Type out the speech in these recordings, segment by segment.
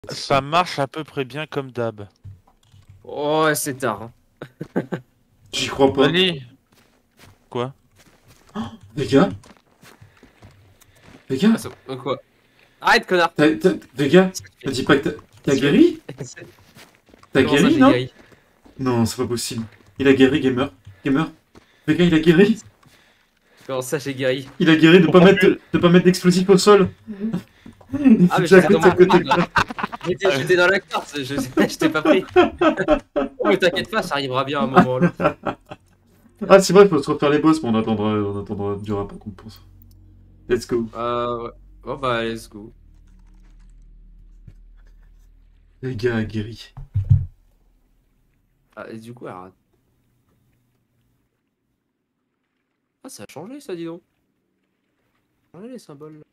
Ça marche à peu près bien comme d'hab. Oh, c'est tard. Hein. J'y crois pas. Allez. Quoi? Les gars? Les gars? Quoi? Arrête, connard! Les gars? Me dis pas que t'as guéri? T'as guéri, non? Non, c'est pas possible. Il a guéri, gamer. Gamer. Les gars, il a guéri. Comment ça, j'ai guéri? Il a guéri de pas mettre d'explosifs au sol. Ah, mais j'étais dans la carte, je t'ai pas pris. Oh, mais t'inquiète pas, ça arrivera bien à un moment. Là. Ah, c'est vrai, il faut se refaire les boss, mais on attendra du rap qu'on pense. Let's go. Ouais. Oh bah, let's go. Les gars a guéri. Ah, et du coup, alors... Ah, ça a changé, ça, dis donc. Ça a changé les symboles.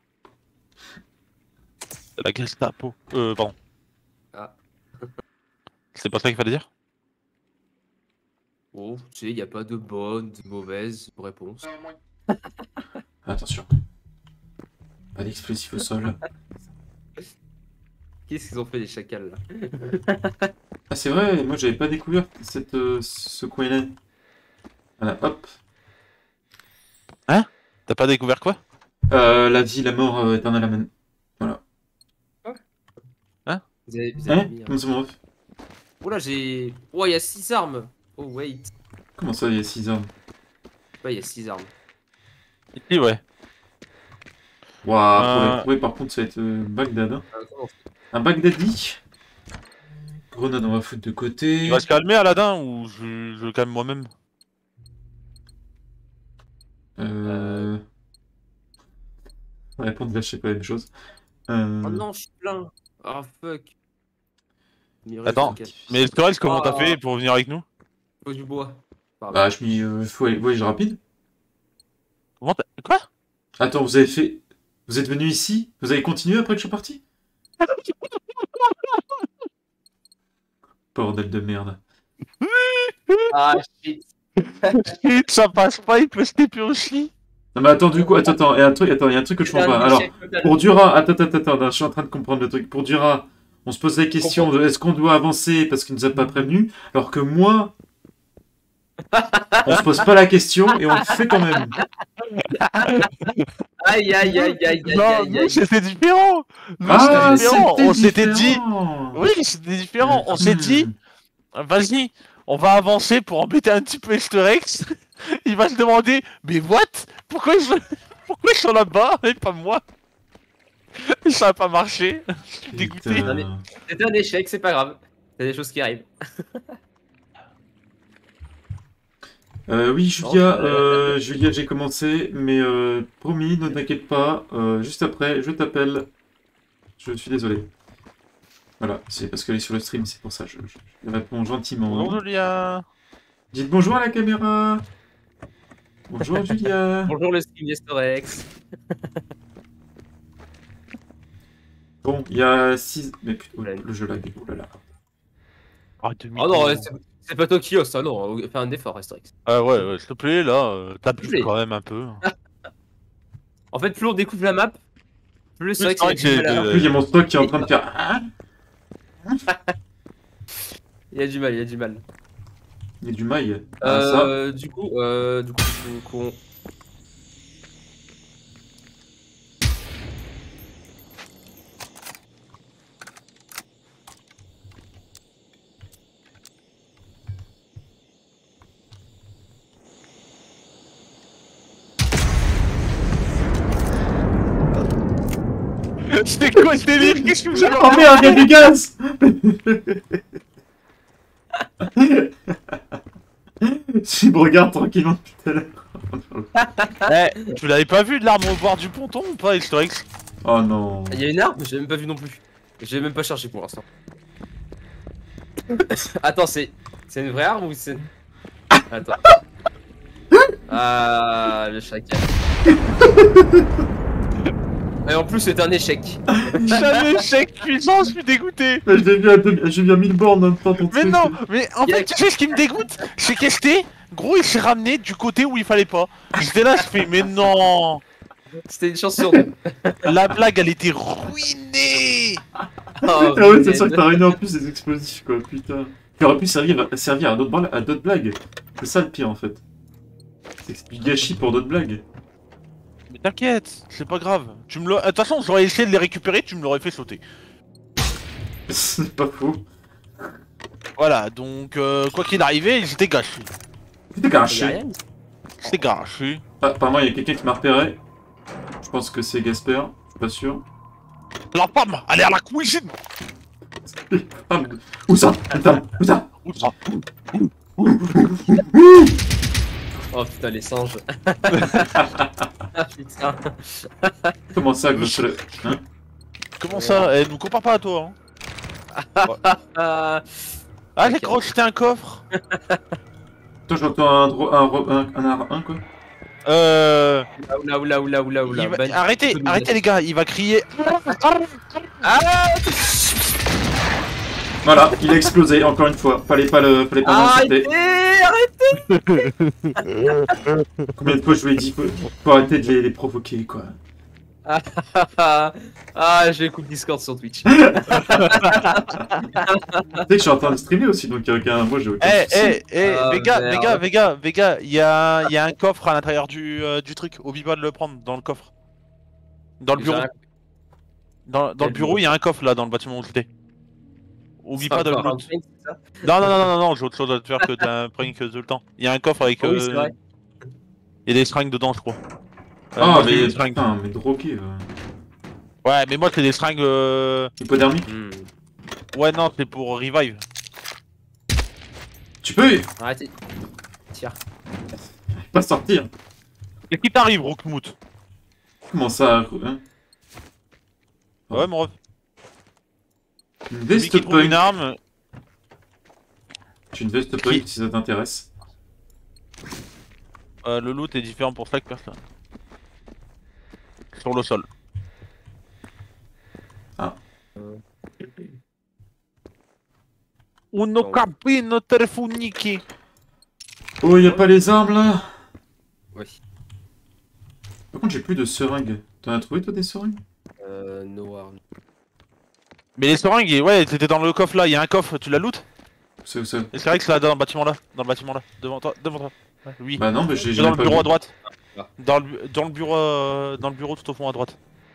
La Gestapo. Pardon. Ah. C'est pas ça qu'il fallait dire? Oh, tu sais, y a pas de bonne, de mauvaise réponse. Attention. Pas d'explosif au sol. Qu'est-ce qu'ils ont fait, les chacals, là? Ah, c'est vrai, moi j'avais pas découvert ce coin-là. Voilà, hop. Hein? T'as pas découvert quoi? La vie, la mort éternelle, amen. Voilà. Hein? Vous avez Hein? mis, Comment ça, mon ref? Oh là, j'ai... Oh, il y a 6 armes. Oh, wait. Comment ça, il y a 6 armes? Ouais, il y a 6 armes. Ici, ouais. Waouh, pour les trouver, par contre, ça va être Bagdad. Hein. Un Bagdadi. Grenade, on va foutre de côté. Il va se calmer, Aladdin, ou je calme moi-même? Répondre, là, je sais pas la même chose. Oh non, je suis plein. Oh fuck. Attends, mais Storel, comment t'as fait pour venir avec nous? Faut du bois. Pardon. Bah, je mis voyage rapide. Comment t'as... Quoi? Attends, vous avez fait... Vous êtes venu ici? Vous avez continué après que je suis parti? Bordel de merde. Ah shit. Ça passe pas, il peut se taper aussi. Non mais attends, du coup, attends, il y a un truc que je comprends pas. Alors, pour Dura, attends, je suis en train de comprendre le truc. Pour Dura, on se pose la question de est-ce qu'on doit avancer parce qu'il nous a pas prévenu, alors que moi, on se pose pas la question et on le fait quand même. Aïe aïe aïe aïe aïe Non, aïe nous aïe. c'était différent. Nous Ah, c'était différent. On s'était dit. différent. Oui, c'était différent. On s'est dit, vas-y, on va avancer pour embêter un petit peu Esterex. Il va se demander, mais what? Pourquoi ils sont là-bas et pas moi? Ça a pas marché. Je suis dégoûté. Putain. C'était un échec, c'est pas grave. C'est des choses qui arrivent. Oui, Julia, Julia, j'ai commencé, mais promis, ne t'inquiète pas, juste après, je t'appelle. Je suis désolé. Voilà, c'est parce qu'elle est sur le stream, c'est pour ça, je réponds gentiment. Bonjour Julia. Dites bonjour à la caméra. Bonjour Julia. Bonjour le stream d'Estorex. Bon, il y a 6... Mais putain, le jeu lag, oh là là. Oh non, c'est pas toi qui ose, ça non, fais un effort Asterix. Ah ouais, s'il te plaît, là, t'abuses quand même un peu. En fait, plus on découvre la map, plus c'est vrai que c'est... Plus il y a mon stock qui est en train de faire... Il y a du mal, il y a du mal. Il y a du mail. Du coup, on... C'est quoi ce délire? Qu'est-ce que vous avez... Oh merde, il y a du gaz. Tu me regardes tranquillement depuis tout à l'heure. Eh, tu l'avais pas vu de l'arme au bord du ponton ou pas, Historix? Oh non. Il y a une arme, j'ai même pas vu non plus. J'ai même pas cherché pour l'instant. Attends, c'est une vraie arme ou c'est... Attends. Ah, le chacal. Et en plus, c'est un échec. C'est un échec puissant, je suis dégoûté. J'ai vu à 1000 bornes en même temps. Mais non, mais en fait, tu sais ce qui me dégoûte? C'est qu'Esté, gros, il s'est ramené du côté où il fallait pas. J'étais là, je fais, mais non. C'était une chance sur deux. La blague, elle était ruinée. Oh, Ah ouais, c'est sûr que putain. t'as ruiné en plus des explosifs, quoi, putain. Qui aurait pu servir à d'autres blagues. C'est ça le pire, en fait. C'est que c'est du gâchis pour d'autres blagues. Mais t'inquiète, c'est pas grave. Tu me le... De toute façon, j'aurais essayé de les récupérer, tu me l'aurais fait sauter. C'est pas faux. Voilà, donc quoi qu'il arrivait, ils étaient gâchés. C'était Y a gâché. rien. C'était gâché. Ah, apparemment, il y a quelqu'un qui m'a repéré. Je pense que c'est Gasper, je suis pas sûr. La femme, elle est à la cuisine. Ah, où ça? Putain, où ça? Où ça? Oh putain, les singes. Ah putain. Comment ça, Ghost? Hein? Comment ça? Eh, nous compare pas à toi, hein. Ah, Ah, j'ai crocheté un coffre. Toi, j'entends un quoi? oula. Arrêtez, arrêtez les gars, il va crier. Voilà, il a explosé, encore une fois. Fallait pas l'insulter. Arrêtez. Combien de fois je lui ai dit faut arrêter de les provoquer, quoi. Ah, je coupe Discord sur Twitch. Tu sais que je suis en train de streamer aussi, donc moi j'ai aucun souci. Ah, Vega, il y a un coffre à l'intérieur du truc. Oublie pas de le prendre dans le coffre. Dans le bureau. Dans le bureau, il y a un coffre là, dans le bâtiment où j'étais. Oublie pas de le loot. Non, j'ai autre chose à te faire que d'un prank tout le temps. Il y a un coffre avec. Oui, c'est vrai. Il y a des seringues dedans, je crois. Ah, moi, j'ai mais des seringues. putain, mais drogué. Ouais, mais moi, c'est des seringues. Hypodermique? Ouais, non, c'est pour revive. Tu peux Arrêtez. Tiens. pas sortir. Qu'est-ce qui t'arrive, Rockmout? Comment ça, hein? Ouais, mon ref. Une Celui veste qui trouve une punk. arme. J'ai une veste punk si ça t'intéresse. Le loot est différent pour chaque personne. Sur le sol. Ah. Uno capino telefoniki. Oh, y'a pas les armes là? Oui. Par contre, j'ai plus de seringues. T'en as trouvé toi des seringues? Noir. Mais les seringues, ouais, c'était dans le coffre là, il y a un coffre, tu la loot? C'est où ça? Et c'est vrai que c'est là dans le bâtiment là, devant toi. Ouais, oui. Bah non, mais j'ai C'est dans le pas bureau vu. à droite. Ah. Dans le bureau tout au fond à droite.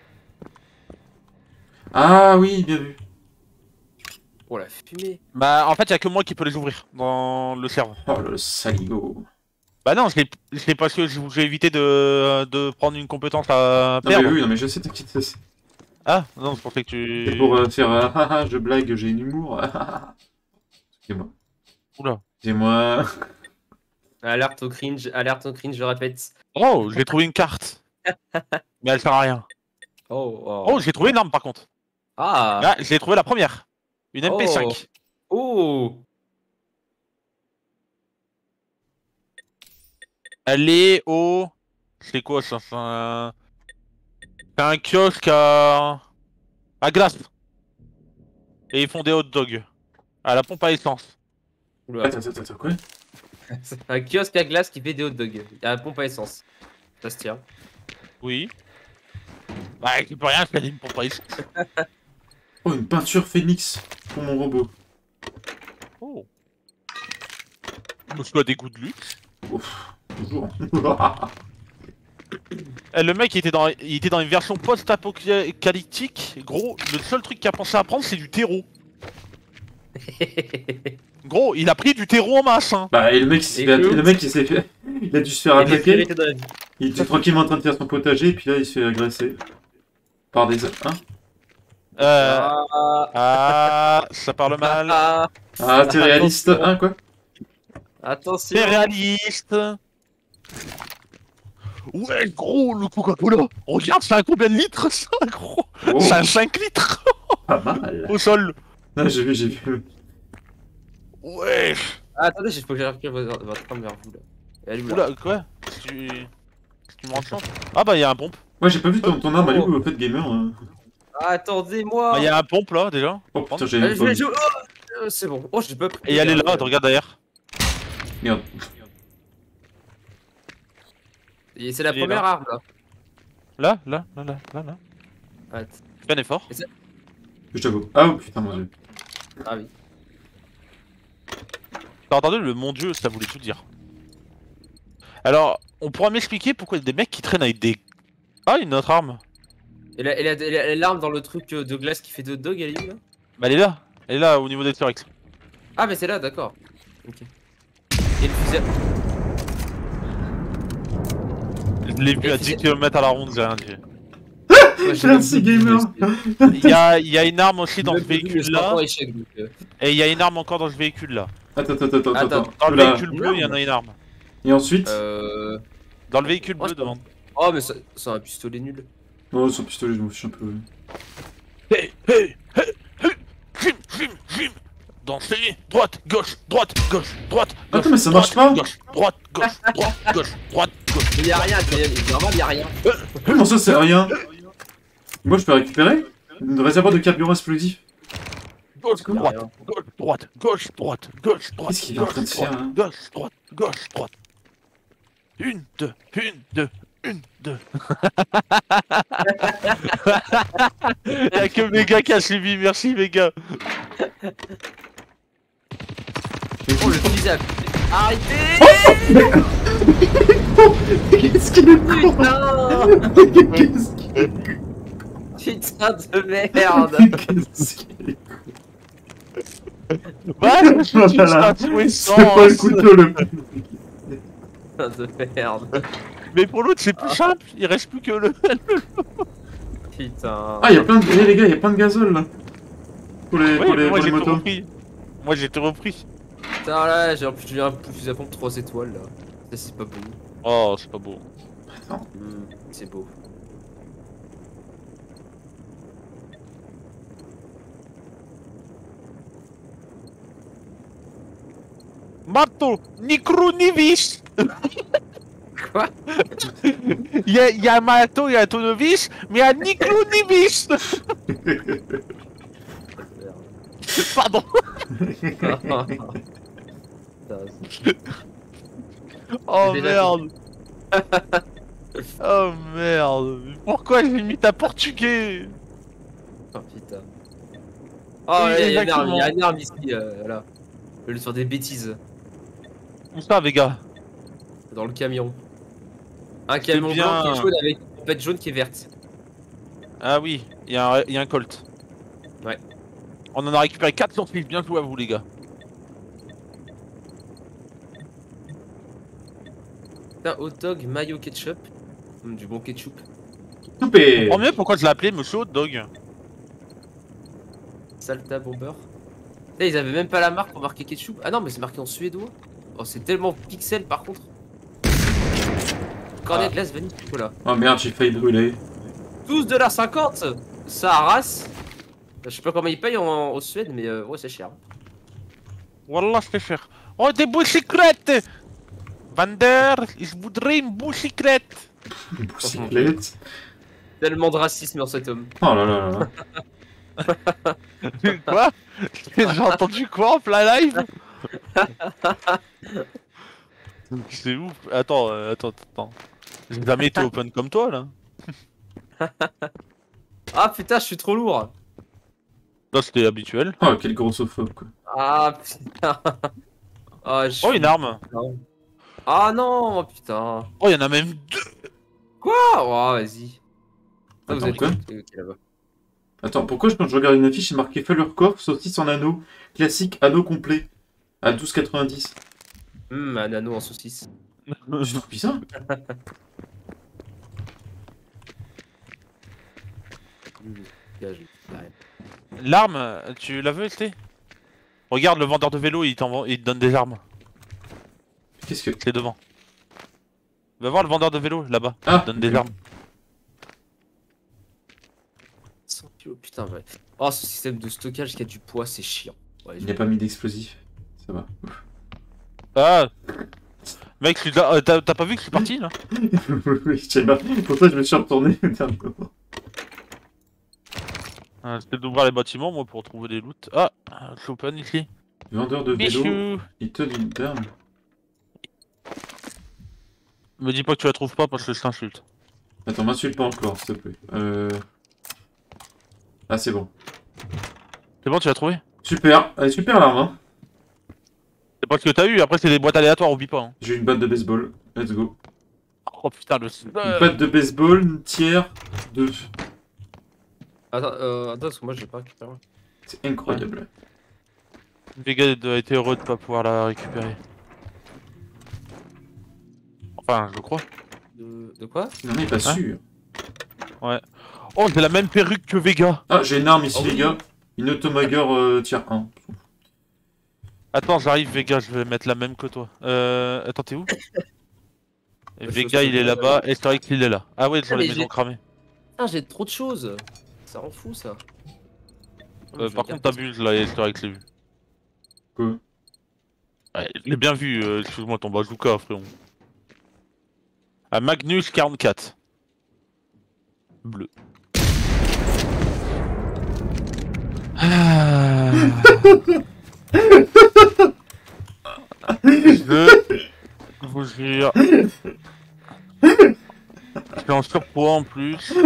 Ah oui, bien vu. Oh la fumée. Bah en fait, y a que moi qui peux les ouvrir dans le serveur. Oh le saligo. Bah non, je l'ai parce que j'ai évité de prendre une compétence à Non mais perdre. oui, non mais je sais, t'inquiète. C'est Ah non, je pensais que tu. pour faire haha, je blague, j'ai une humour. Excusez-moi. Oula. Excusez-moi. Alerte au cringe, je répète. Oh, j'ai trouvé une carte. Mais elle sert à rien. Oh, j'ai trouvé une arme par contre. Ah. Là, j'ai trouvé la première. Une MP5. Oh. Elle est au. C'est quoi ça? C'est un kiosque à glace. Et ils font des hot dogs. À la pompe à essence. Oula. Attends, quoi? C'est un kiosque à glace qui fait des hot dogs. Il y a la pompe à essence. Ça se tient. Oui. Bah, tu peux rien, je fais une pompe à essence. Oh, une peinture phénix pour mon robot. Oh. Monsieur a des goûts de luxe. Ouf, toujours. Le mec il était dans une version post-apocalyptique. Gros, le seul truc qu'il a pensé à prendre c'est du terreau. Gros, il a pris du terreau en masse. Hein. Bah, et le mec, il s'est fait. Il a dû se faire attaquer. Il était tranquillement en train de faire son potager, et puis là, il se fait agresser. Par des. Hein? Ça parle mal. Ah, t'es réaliste, hein, quoi? Attention. C'est réaliste. Ouais, gros, le Coca-Cola. Regarde, c'est un combien de litres ça, gros? Oh, C'est un 5 litres pas mal. au sol. Ah, j'ai vu. Ouais. Ah, attendez, il faut que j'arrive votre arme vers vous là. Elle est où, là? Oula, quoi? Tu me rends compte? Ah bah y'a un pompe. Ouais, j'ai pas vu ton arme, elle est où, au fait, gamer? Ah, attendez-moi. Bah y'a un pompe là déjà. Oh putain, j'ai Allez, pas vu. c'est bon. Oh, j'ai pas pris. Et elle est là, tu regardes derrière. Merde. Et c'est la Il est première là. arme là. Là. Arrête. Fais un effort. Je t'avoue. Ah oh, putain, mon dieu. Ah oui. T'as entendu le mon dieu, ça voulait tout dire. Alors, on pourra m'expliquer pourquoi il y a des mecs qui traînent avec des... Ah, une autre arme. Et l'arme dans le truc de glace qui fait de dog, elle est où là? Bah elle est là. Elle est là au niveau des T-Rex. Ah mais c'est là, d'accord. Ok. Et le fusil... Je l'ai vu à 10 km à la ronde, j'ai rien dit. Merci gamer. Il y a une arme aussi dans ce véhicule là. Et il y a une arme encore dans ce véhicule là. Attends. Dans le véhicule bleu, il y en a une arme. Et ensuite Dans le véhicule bleu devant. Oh mais c'est un pistolet nul. Oh, son pistolet, je m'en fiche un peu. Hey Jim Dansez, droite, gauche, droite. Attends, mais ça marche pas. Gauche, droite. Il y a rien, normal, il y a rien. Comment ça, c'est rien? Moi, je peux récupérer une réservoir de carburant explosif. Gauche, droite. Qu'est-ce qu'il est en train de faire, hein? Gauche, droite. Une, deux. Y'a que Méga qui a suivi, merci Méga. Oh le fusil à... Arrêtez. Qu'est-ce qu'il est con? Qu'est-ce qu'il est con? Putain de merde. Qu'est-ce qu'il est con? Bah, c'est pas le couteau le plus... Putain de merde. Mais pour l'autre c'est plus simple, il reste plus que le... Putain. Ah, y'a plein de... Eh les gars, y'a plein de gazole là. Pour les, Oui, pour les, moi pour les j'ai tout motos. repris. Moi j'ai tout repris. Putain là, j'ai un fusil à pompe 3 étoiles là. Ça c'est pas beau. Oh, c'est pas beau. Attends. C'est beau. Marteau, ni crou ni vis. Quoi? Il y a un marteau, il y a un tournevis, mais il y a ni clou ni vis. Pardon. Oh merde. Oh merde. Pourquoi j'ai mis ta portugais? Oh putain. Oh Oui, il y a exactement. une arme ici, là. Sur des bêtises. Où ça, Vega? Dans le camion. Un camion bien. blanc qui est jaune avec une trompette jaune qui est verte. Ah oui, il y a un Colt. Ouais. On en a récupéré 4 sur 6, bien joué à vous les gars. Putain, hot dog, mayo ketchup. Du bon ketchup. Coupé. Tant mieux pourquoi je l'ai appelé Monsieur Hot Dog. Salta bomber. Là, ils avaient même pas la marque pour marquer ketchup. Ah non, mais c'est marqué en suédois. Oh, c'est tellement pixel par contre. Cornet de glace, vanille, chocolat. Oh merde, j'ai failli brûler. 12,50 $. Ça arrasse. Je sais pas comment ils payent au Suède, mais ouais, c'est cher. Wallah, c'est cher. Oh, des bicyclettes. Vander, je voudrais une bicyclette. Une bicyclette. Tellement de racisme dans cet homme. Oh là là là. Quoi? J'ai entendu quoi en plein live? C'est ouf. Attends. J'ai jamais été open comme toi là. Ah putain, je suis trop lourd. Là c'était habituel. Oh, quel grossophobe quoi. Ah putain. Ah, Oh, une arme. Ah non, putain. Oh, il y en a même 2. Quoi? Oh, vas-y. Ah, vous Attends, êtes quoi? ok, là-bas. Attends, pourquoi quand je regarde une affiche, c'est marqué Fallercorp, saucisse en anneau, classique anneau complet, à 12,90. Un anneau en saucisse. C'est trop bizarre. L'arme, tu la veux, ST? Regarde le vendeur de vélo, il te donne des armes. Qu'est-ce que... C'est devant. Va voir le vendeur de vélo là-bas. Ah, Il te donne des armes. 100 kilos, putain, ouais. Oh, ce système de stockage qui a du poids, c'est chiant. Ouais, Il n'y a pas mis d'explosif. Ça va. Ah. Mec, t'as pas vu que je suis parti là? Oui, je sais pas. Pour ça, je me suis retourné. C'était d'ouvrir les bâtiments, moi, pour trouver des loots. Ah, c'est open ici. Vendeur de vélo, Michou. il te donne une arme. Me dis pas que tu la trouves pas parce que je t'insulte. Attends, m'insulte pas encore, s'il te plaît. Ah, c'est bon. C'est bon, tu l'as trouvé? Super, elle est super l'arme, hein. C'est pas ce que t'as eu, après c'est des boîtes aléatoires, oublie pas. Hein. J'ai une batte de baseball, let's go. Oh putain, le... Une batte de baseball, une tiers, 2. Attends, parce que moi j'ai pas récupéré. C'est incroyable. Vega a été heureux de pas pouvoir la récupérer. Enfin, je crois. De quoi? Non, mais pas sûr. Ouais. Oh, j'ai la même perruque que Vega. Ah, j'ai une arme ici, Oh, oui. les gars. Une Automagor tiers 1. Attends, j'arrive Vega, je vais mettre la même que toi. Attends, t'es où? Et Je Vega, sais il est pas, là-bas, et Historic, il est là. Ah ouais, sur Ah, les mais maisons cramées. Putain, j'ai trop de choses. Ça rend fou ça. Par contre, t'abuses là, Historic, je l'ai vu. Quoi? Ouais, je l'ai bien vu, excuse-moi, ton bazooka, frérot. Ah, Magnus 44. Bleu. Ah. Je vous jure. Je suis en surpoids en plus.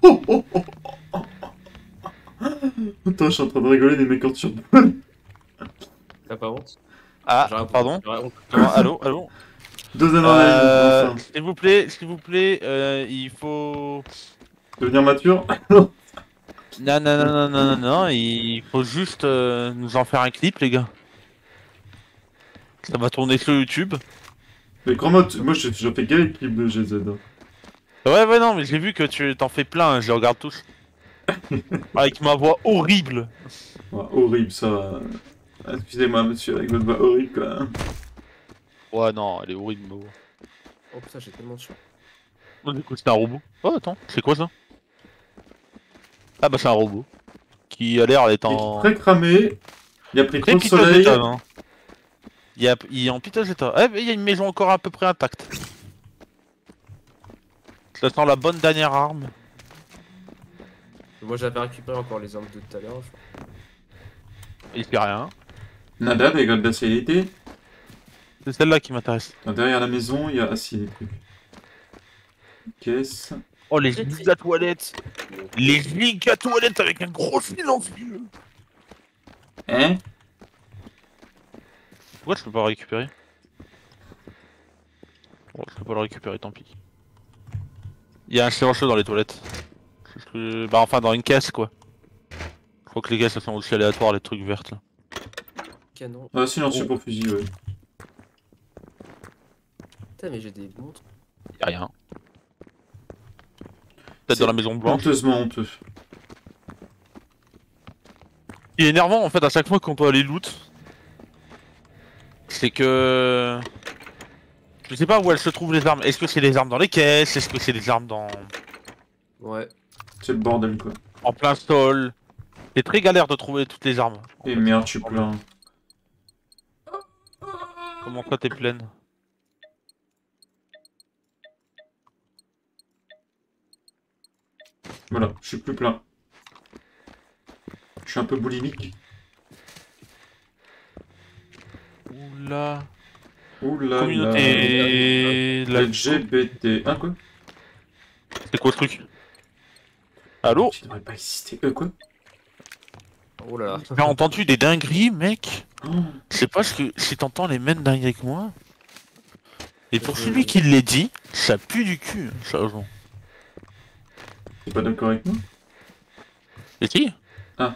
Attends, je suis en train de rigoler des mecs en sur. T'as pas honte? Ah, J'aurais- pardon. j'aurais honte. Allô, allô. Deux adrénaline, enfin. S'il vous plaît, il faut... Devenir mature. Non, non, non, non, non, non, non, il faut juste nous en faire un clip, les gars. Ça va tourner sur YouTube. Mais crois-moi, moi je fais gay les clips de GZ. Hein. Ouais, non, mais j'ai vu que tu t'en fais plein, je les regarde tous. Avec ma voix horrible. Ouais, horrible ça. Excusez-moi, monsieur, avec votre voix horrible quoi. Ouais, non, elle est horrible, ma voix. Oh putain, j'ai tellement de choix. Oh, du coup, c'est un robot. Oh, attends, c'est quoi ça? Ah, bah, c'est un robot. Qui a l'air d'être en... Très cramé. Il a pris Très trop de piteux soleil. état, hein. Il est en piteux état. Eh, mais il y a une maison encore à peu près intacte. Ça sent la bonne dernière arme. Moi j'avais récupéré encore les armes de tout à l'heure, je crois. Il fait rien. Nada, dégâts de d'actualité. C'est celle-là qui m'intéresse. Derrière la maison, il y a. Ah si, des trucs. Caisse. Oh, les giga toilettes. Les giga toilettes avec un gros silencieux. Hein? Pourquoi je peux pas le récupérer? Bon, je peux pas le récupérer, tant pis. Il y a un silencieux dans les toilettes. Bah, enfin, dans une caisse, quoi. Je crois que les caisses, elles sont aussi aléatoires, les trucs vertes, là. Canon. Ah, silencieux Oh. pour fusil, ouais. Putain, mais j'ai des montres. Y'a rien. Peut-être C'est dans la maison blanche. Honteusement honteux. Ce qui est énervant, en fait, à chaque fois qu'on doit aller loot, c'est que... Je sais pas où elles se trouvent les armes. Est-ce que c'est les armes dans les caisses? Est-ce que c'est les armes dans... Ouais. C'est le bordel quoi. en plein sol? C'est très galère de trouver toutes les armes. en Et fait. merde, je suis plein. Comment toi t'es pleine? Voilà, je suis plus plein. Je suis un peu boulimique. Oula... Oula Communauté... là. LGBT. Ah quoi? C'est quoi ce truc? Allô? Qui devrait pas exister. Quoi? Oh là là. J'ai entendu des dingueries, mec. Oh. Je sais pas si t'entends les mêmes dingueries que moi. Et pour Je- celui qui les dit, ça pue du cul, sérieusement. T'es pas d'accord avec moi? Et qui? Ah.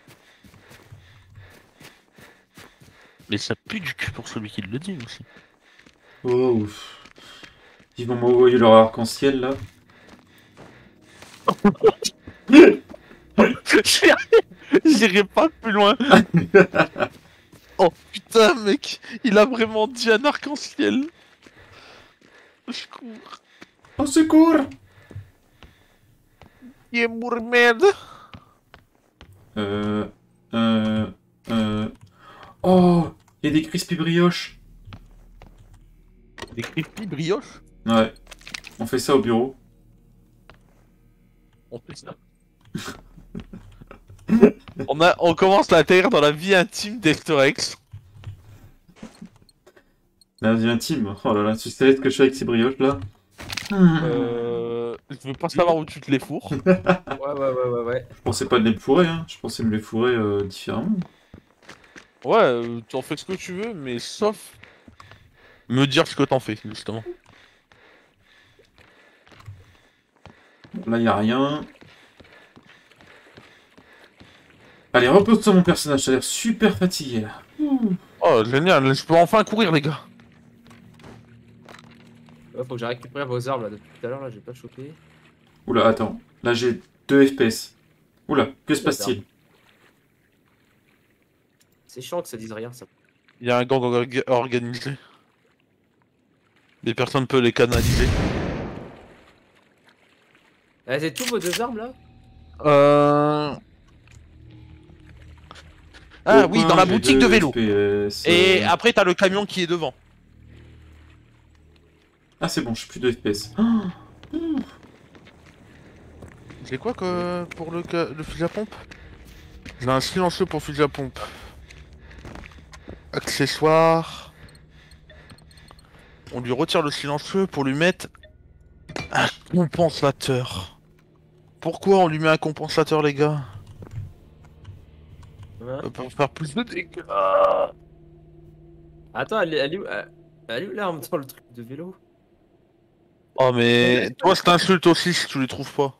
Mais ça pue du cul pour celui qui le dit aussi. Oh ouf. Ils vont m'envoyer leur arc-en-ciel là. J'irai pas plus loin. Oh putain, mec, il a vraiment dit un arc-en-ciel. Je cours. Au secours! Il est merde. Oh! Il y a des crispy brioches! Des crispy brioches. Ouais. On fait ça au bureau. On fait ça. On commence à atterrir dans la vie intime d'Esterex. La vie intime. Oh là là, tu sais ce que je fais avec ces brioches là? je veux pas savoir où tu te les fourres. Ouais. Je pensais pas de les fourrer, hein. Je pensais me les fourrer différemment. Ouais, tu en fais ce que tu veux, mais sauf me dire ce que t'en fais, justement. Là, y a rien. Allez, repose sur mon personnage, ça a l'air super fatigué là. Oh, génial, je peux enfin courir, les gars. Ouais, faut que j'ai récupéré vos armes là depuis tout à l'heure, là j'ai pas chopé. Oula, attends. Là, j'ai 2 FPS. Oula, que se passe-t-il? C'est chiant que ça dise rien ça. Il y a un gang organisé. Mais personne peut les canaliser. Ah, c'est tout vos 2 armes là? Ah Au oui, coin, dans la j'ai boutique 2 de vélo. FPS, Et après, t'as le camion qui est devant. Ah, c'est bon, je suis plus de FPS. J'ai quoi que pour le fusil à pompe? J'ai un silencieux pour fusil à pompe. Accessoire. On lui retire le silencieux pour lui mettre un compensateur. Pourquoi on lui met un compensateur, les gars? Ouais. Pour faire plus de dégâts. Attends, elle est où l'arme dans le truc de vélo? Oh mais toi, c'est insulte aussi si tu les trouves pas.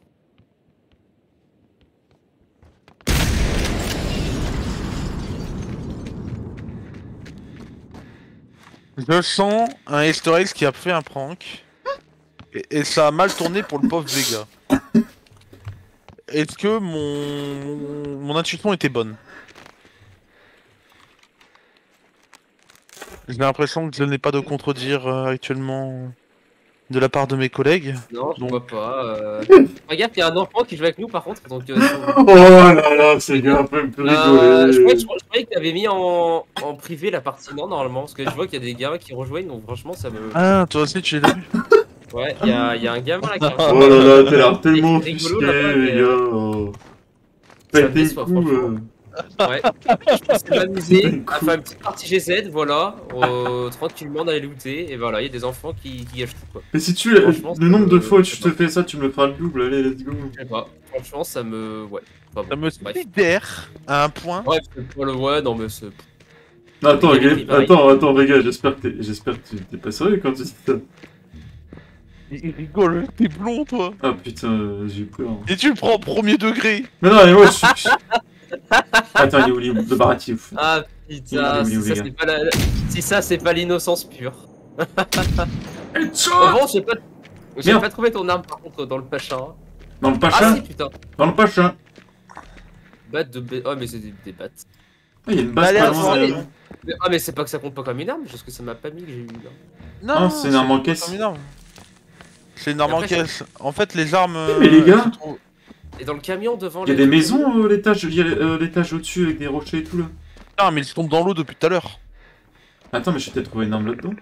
Je sens un Easter egg qui a fait un prank. Et ça a mal tourné pour le pauvre Vega. Est-ce que mon intuition était bonne? J'ai l'impression que je n'ai pas de contredire actuellement de la part de mes collègues. Non, je Donc- vois pas. Regarde, il y a un enfant qui joue avec nous par contre. Donc, Oh là là, c'est gars, un peu me rigoler. je croyais que t'avais mis en privé la partie non normalement. Parce que je vois qu'il y a des gamins qui rejoignent. Donc franchement, ça me. Ah, toi aussi tu l'as vu? Ouais, il y a un gamin là qui Oh là là, t'as l'air tellement C'est rigolo, offusqué, là-bas, les mais, gars. Oh. ça me Faites des déçoit, coups. franchement. Ouais, je pensais m'amuser à faire une petite partie GZ, voilà, tranquillement d'aller looter, et voilà, il y a des enfants qui gâchent tout quoi. Mais si tu Franchement, le nombre de je fois où sais tu te pas. fais ça, tu me le feras le double. Allez, let's go. Je sais pas, franchement ça me. Ouais, pas Ça bon. me Bref. sidère à un point. Ouais, c'est pas le ouais, non mais c'est. Non, attends, Il y a des Gabe, prix attends, Vega, j'espère que tu t'es pas sérieux quand tu dis ça. Il rigole, t'es blond toi. Ah putain, j'ai eu peur. Et tu le prends au premier degré. Mais non, mais moi, je suis. Attends, il est où le baratif? Ah putain, Il est où, si ça les gars c'est pas si ça c'est pas l'innocence pure. Headshot Bon, j'ai Merde. pas trouvé ton arme par contre dans le machin. Dans le Ah pachin? si putain, Dans le pachin. batte de oh mais c'est des battes. Ah, il y a une base Allez, pas attends, loin. allez. Ah mais c'est pas que ça compte pas comme une arme, parce que ça m'a pas mis que j'ai eu une arme. Non, Ah, c'est une arme en caisse. comme une arme. C'est une arme Et en après, caisse. En fait, les armes. mais les gars. se trouvent- Et dans le camion devant Il y a les- des maisons, l'étage, il y a l'étage au-dessus avec des rochers et tout là. Ah, mais ils tombent dans l'eau depuis tout à l'heure. Attends, mais je vais peut-être trouver une arme là-dedans.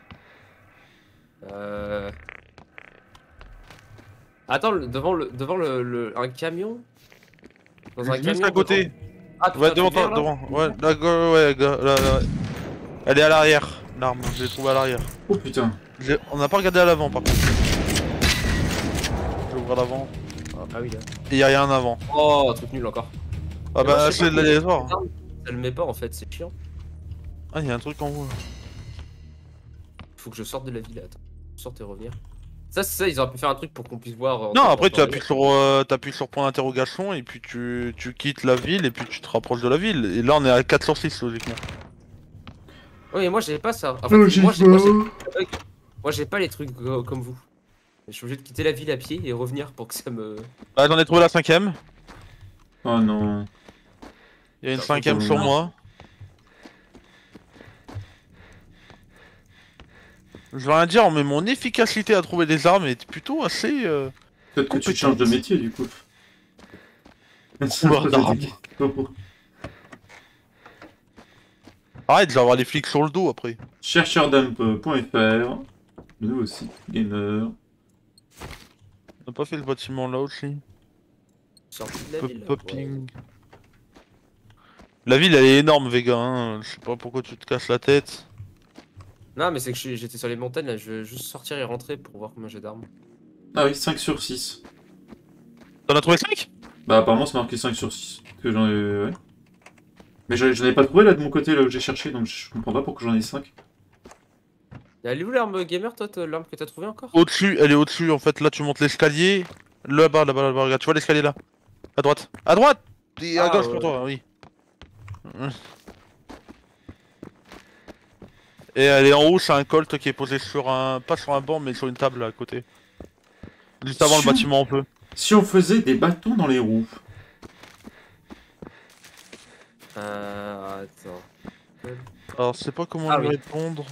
Attends, devant un camion. Dans un Juste camion à côté. devant- Ah, putain, Ouais, tu devant viens, toi, là devant. Ouais, ouais, là. Elle est à l'arrière, l'arme. Je l'ai trouvée à l'arrière. Oh putain. On n'a pas regardé à l'avant, par contre. Je vais ouvrir l'avant. Ah oui là. Et y'a rien en avant. Oh, un truc nul encore. Ah Mais moi, bah, je sais c'est pas de l'aléatoire. Ça le met pas en fait, c'est chiant. Ah, y'a un truc en haut. Faut que je sorte de la ville, attends. Sorte et revenir. Ça, c'est ça, ils auraient pu faire un truc pour qu'on puisse voir. Non, après tu appuies sur point d'interrogation et puis tu quittes la ville et puis tu te rapproches de la ville. Et là on est à 4 sur 6 logiquement. Oui, mais moi j'ai pas ça. En fait, moi j'ai pas les trucs comme vous. Je suis obligé de quitter la ville à pied et revenir pour que ça me. Bah j'en ai trouvé la 5ème. Oh non. Il y a une Ça, 5ème faut sur que- moi. Je vais rien dire, mais mon efficacité à trouver des armes est plutôt assez... Peut-être que tu compétente. changes de métier du coup. Couleur d'arme. Arrête, je vais avoir les flics sur le dos après. Chercheurdump.fr. Nous aussi, gamer. On a pas fait le bâtiment là aussi. Sorti de la ville. là, Popping. La ville elle est énorme Vega, hein. Je sais pas pourquoi tu te casses la tête. Non, mais c'est que j'étais sur les montagnes là, je vais juste sortir et rentrer pour voir combien j'ai d'armes. Ah oui, 5 sur 6. T'en as trouvé 5? Bah apparemment c'est marqué 5 sur 6. Que j'en ai... Ouais. Mais j'en avais pas trouvé là de mon côté, là où j'ai cherché, donc je comprends pas pourquoi j'en ai 5. Elle est où l'arme gamer, toi, l'arme que t'as trouvé encore? Au-dessus, elle est au-dessus en fait. Là, tu montes l'escalier. Là-bas, là-bas, là-bas. Regarde, tu vois l'escalier là? À droite. À droite! Et à Ah, gauche ouais. pour toi, oui. Et elle est en haut, c'est un colt qui est posé sur un... Pas sur un banc, mais sur une table là, à côté. Juste avant le bâtiment en feu. Si on faisait des bâtons dans les roues. Attends. Alors, je sais pas comment Ah lui oui. répondre.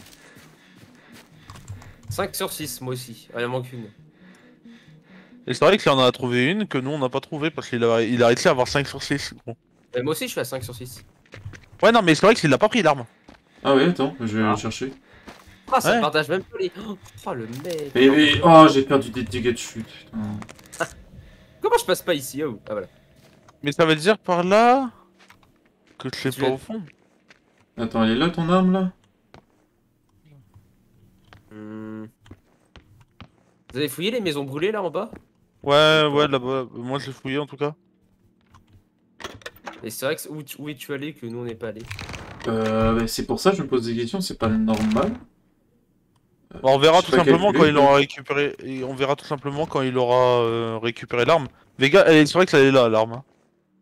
5 sur 6, moi aussi. Ah, il en manque une. Et c'est vrai qu'il en a trouvé une que nous on n'a pas trouvé parce qu'il a réussi à avoir 5 sur 6. Bon. Moi aussi, je suis à 5 sur 6. Ouais, non, mais c'est vrai qu'il a pas pris l'arme. Ah ouais, attends, je vais Ah. le chercher. Ah, ça Ouais. partage même pas les. Oh, le mec. Oh, j'ai perdu des dégâts de chute, putain. Comment je passe pas ici? Oh, ah, voilà. Mais ça veut dire par là que je sais Tu pas l'as- au fond. Attends, elle est là ton arme là? Hmm. Vous avez fouillé les maisons brûlées là en bas? Ouais, ouais, là-bas. Moi j'ai fouillé en tout cas. Et c'est vrai que où es-tu allé que nous on n'est pas allé? Bah, c'est pour ça que je me pose des questions, c'est pas normal. Bah, on verra J'ai tout pas simplement calculé, quand il quoi. aura récupéré. Et on verra tout simplement quand il aura récupéré l'arme. Vega, c'est vrai que ça est là, l'arme. Hein.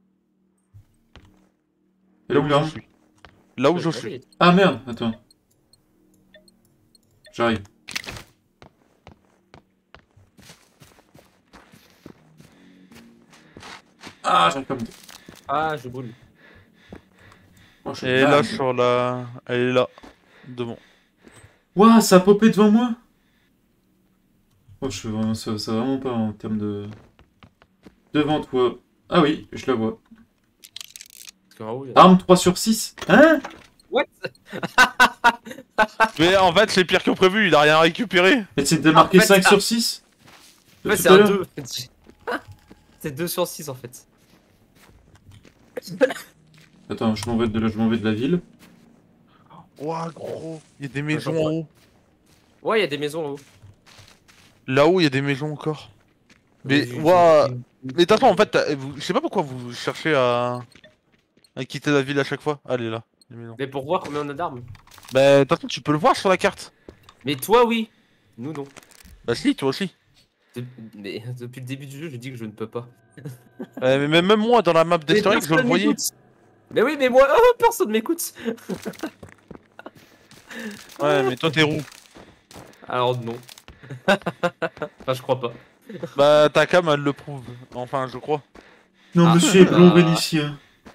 Elle est où je l'arme? suis. Là où je suis. Ah merde, attends. J'arrive. Ah, j'arrive pas à monter. Ah, je brûle. Oh, je suis Et là dingue. sur la. Elle est là. Devant. Ouah, ça a popé devant moi. Oh, je suis vraiment... ça va vraiment pas en termes de... Devant toi. Ah oui, je la vois. Parce qu'en haut, il y a- Arme 3 sur 6. Hein? What? Mais en fait c'est pire que prévu, il a rien récupéré. Mais c'est marqué en fait, 5 ça- sur 6? En fait, c'est un 2. C'est 2 sur 6 en fait. Attends, je m'en vais de la ville. Ouah gros, il y a des maisons en haut. Ouais, il y a des maisons en haut. Là-haut il y a des maisons encore. Mais J'ai- ouah. Mais de toute façon en fait, je sais pas pourquoi vous cherchez à quitter la ville à chaque fois. Allez là, les maisons. Mais pour voir combien on a d'armes. Bah de toute façon tu peux le voir sur la carte. Mais toi, oui. Nous, non. Bah si, toi aussi. Mais depuis le début du jeu, je dis que je ne peux pas. Mais même moi dans la map Mais d'Easter Egg, je le personne voyais. m'écoute. Mais oui, mais moi, oh, personne m'écoute. Ouais, mais toi t'es roux. Alors non. Enfin, je crois pas. Bah ta cam elle le prouve. Enfin, je crois. Non, Ah. monsieur est blond Ah. vénitien.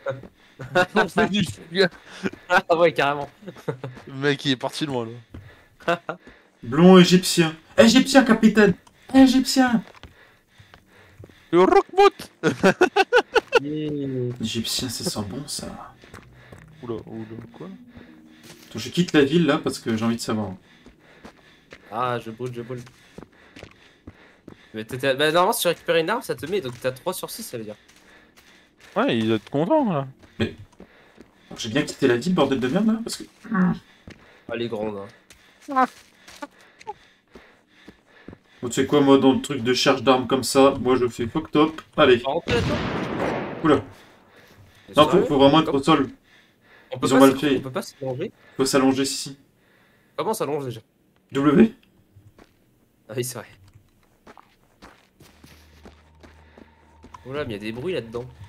Ah ouais, carrément. Le mec il est parti loin là. Blond égyptien. Égyptien, capitaine. Égyptien. Le Rockmout. Égyptien, ça sent bon, ça. Oula, quoi? Attends, je quitte la ville, là, parce que j'ai envie de savoir. Ah, je brûle, je brûle. Mais bah, normalement, si tu récupères une arme, ça te met, donc t'as 3 sur 6, ça veut dire. Ouais, il doit être content là. Alors, j'ai bien quitté la ville, bordel de merde, là, parce que... Ah, les grandes, hein. Bon, tu sais quoi, moi, dans le truc de charge d'armes comme ça, moi, je fais fuck top. Allez. Pas rentrer là-dedans. Oula. Non, faut vraiment être au sol. On peut Ils ont pas mal fait. on peut pas s'allonger. Faut s'allonger, si. Comment on s'allonge déjà? W? Ah oui, c'est vrai. Oh là, mais il y a des bruits là-dedans.